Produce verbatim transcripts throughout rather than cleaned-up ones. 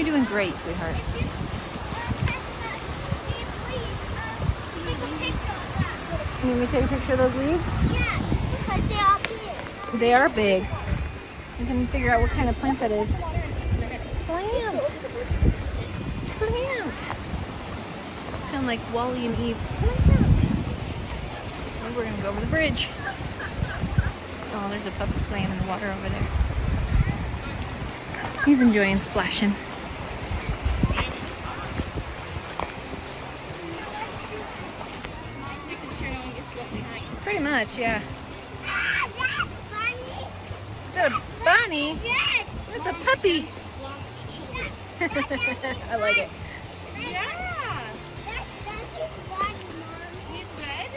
doing great, sweetheart. You want me to take a picture of those leaves? Yeah, because they are big. They are big. We can figure out what kind of plant that is. Plant! Plant! Sound like Wally and Eve. Plant! Oh, we're gonna go over the bridge. Oh, there's a puppy playing in the water over there. He's enjoying splashing. Pretty much, yeah. Ah, that's funny. The bunny? Yes. With the puppy. I like it. Yeah. That's that's his bunny, Mom. He's red.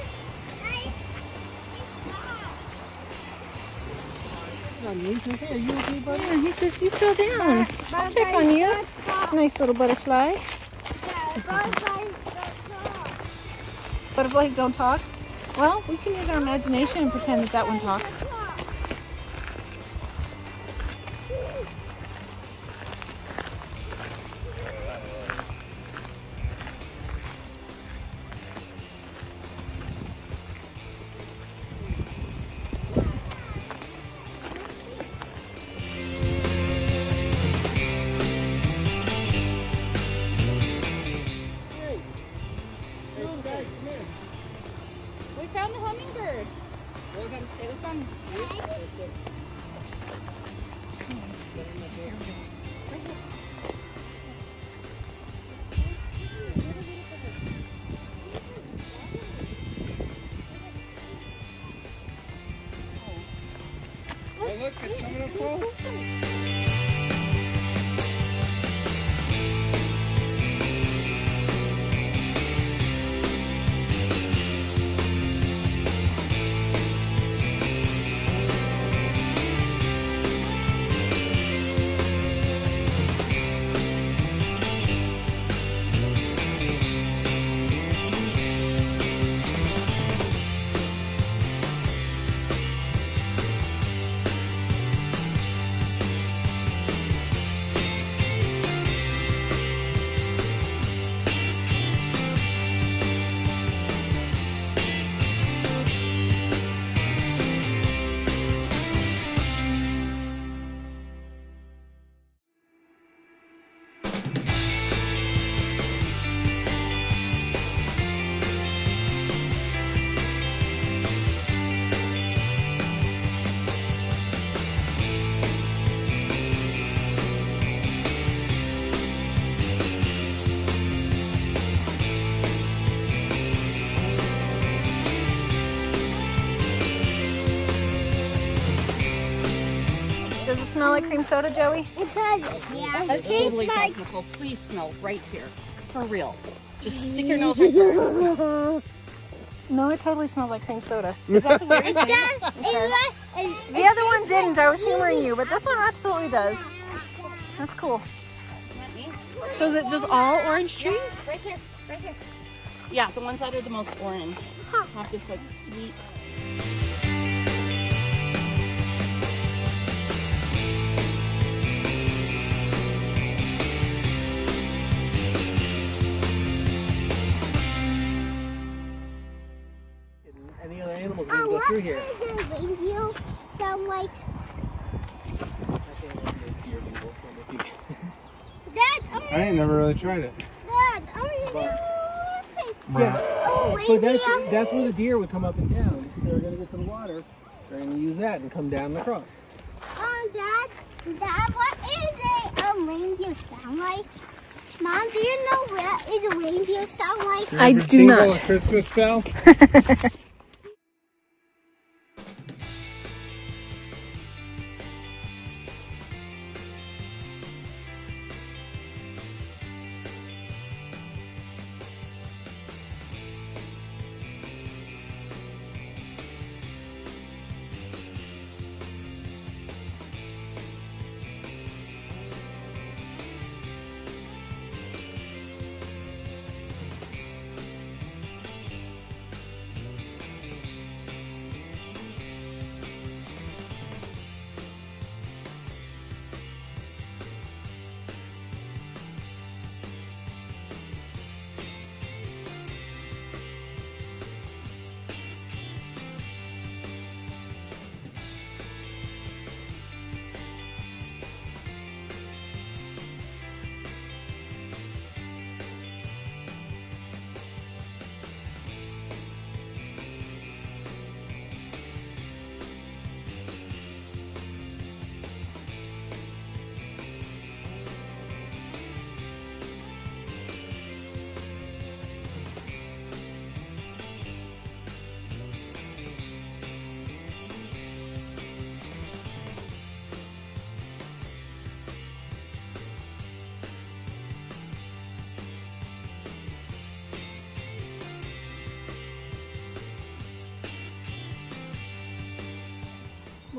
Are you okay, buddy? Yeah, he says you fell down. I'll check on you. Nice little butterfly. Butterflies don't talk? Well, we can use our imagination and pretend that that one talks. We found the hummingbird. We're going to stay with them. Hey, look, it's coming up close. Does it smell like cream soda, Joey? It does. Yeah. It totally does, Nicole. Please smell right here. For real. Just stick your nose right there. No, it totally smells like cream soda. Is that the It weirdest does. thing? It does. The other one didn't. I was humoring you, but this one absolutely does. That's cool. So is it just all orange trees? Right here. Right here. Yeah, the ones that are the most orange have this like sweet. Any other animals that Oh, go what through here? does the radio sound like? Dad, I'm I ain't never really tried it. Dad, I'm gonna Yeah. Oh, But that's reindeer. that's where the deer would come up and down. They're gonna get to the water. They're gonna use that and come down across. Um, Dad, Dad, what is a um, reindeer sound like? Mom, do you know what is a reindeer sound like? I do not. Christmas bell.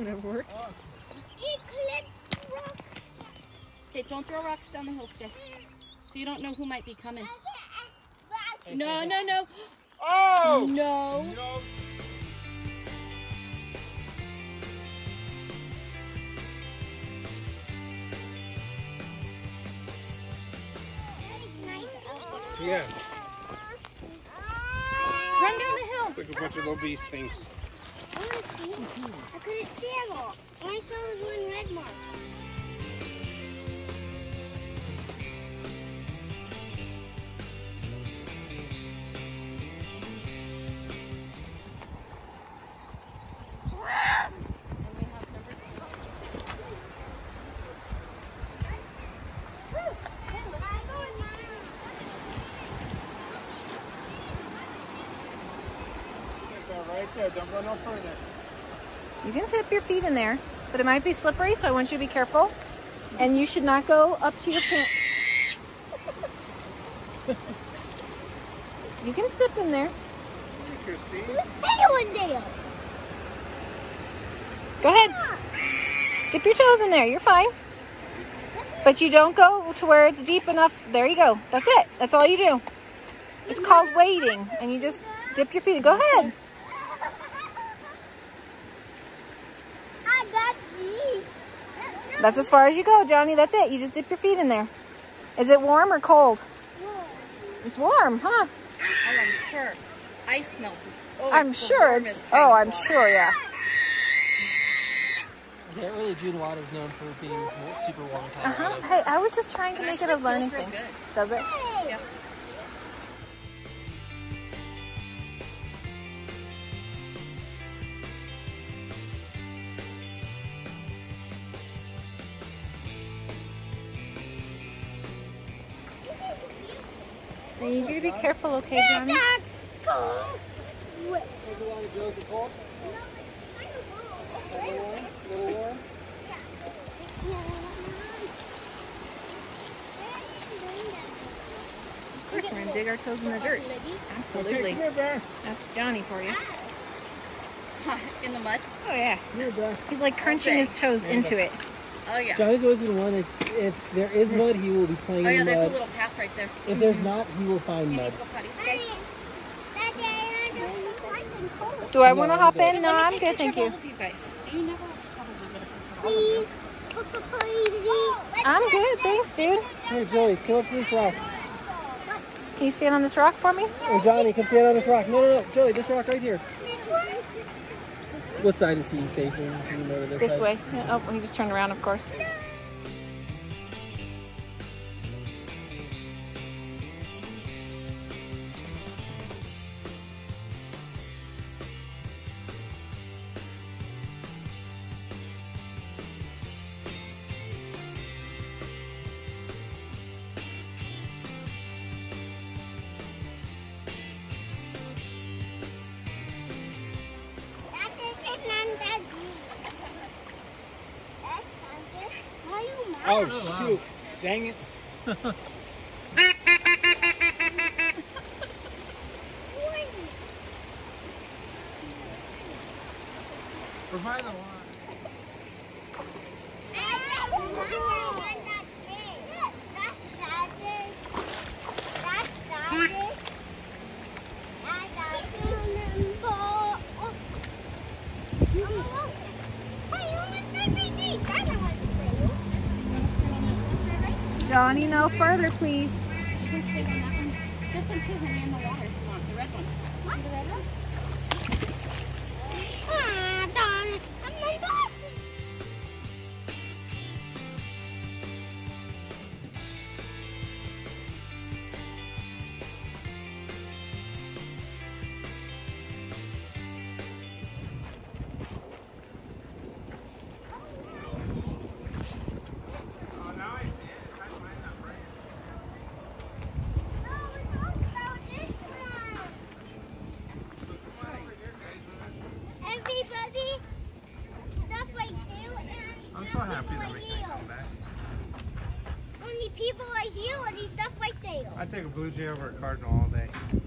Whatever works. He clipped rock. Okay, don't throw rocks down the hill, Steph. So you don't know who might be coming. No, no, no. Oh! No. No. Yeah. Run down the hill. It's like a bunch of little bee stings. I want to see them. I couldn't see them all. All I saw was one red mark. Right there, don't go no further. You can dip your feet in there, but it might be slippery, so I want you to be careful. And you should not go up to your pants. You can sip in there. Hey, Christine. Anyone there? Go ahead. Dip your toes in there. You're fine. But you don't go to where it's deep enough. There you go. That's it. That's all you do. It's called wading, and you just dip your feet. Go ahead. I got these. That's as far as you go, Johnny. That's it. You just dip your feet in there. Is it warm or cold? It's warm, huh? Oh, I'm sure. Ice melt is. Oh, I'm it's the sure. warmest It's, kind oh, of I'm water. sure, yeah. Yeah, early June water is known for being super warm. Uh-huh. Hey, I was just trying to It make it a actually learning feels real thing. good. Does it? Yeah. I need you to be careful, okay, Johnny? Cool. Wait. Of course, we're gonna dig our toes in the dirt. Absolutely. That's Johnny for you. In the mud? Oh yeah. He's like crunching his toes into it. Oh, yeah. Johnny's always been one. If, if there is mud, he will be playing Oh, yeah, in there's a mud. little path right there. If there's not, he will find Can you mud. go potties, guys? Do I want to No, hop I'm in? good. No, Let me I'm take good, a thank picture you. of both of you guys. You never probably would have Please. Please. I'm good, thanks, dude. Hey, Joey, come up to this rock. Can you stand on this rock for me? Oh, Johnny, come stand on this rock. No, no, no. Joey, this rock right here. This one? What side is he facing? So you know to this This side? way. Yeah, oh, he just turned around, of course. Oh, shoot. Dang it. We're by the line. Johnny, no further, please. You can stick on that one. This one too, honey, in the water if you want. The red one. See the red one? Ah, darn it. I'm my boxes. I'm so happy that we can come back. Only people like you and these stuff like they are. I take a Blue Jay over a Cardinal all day.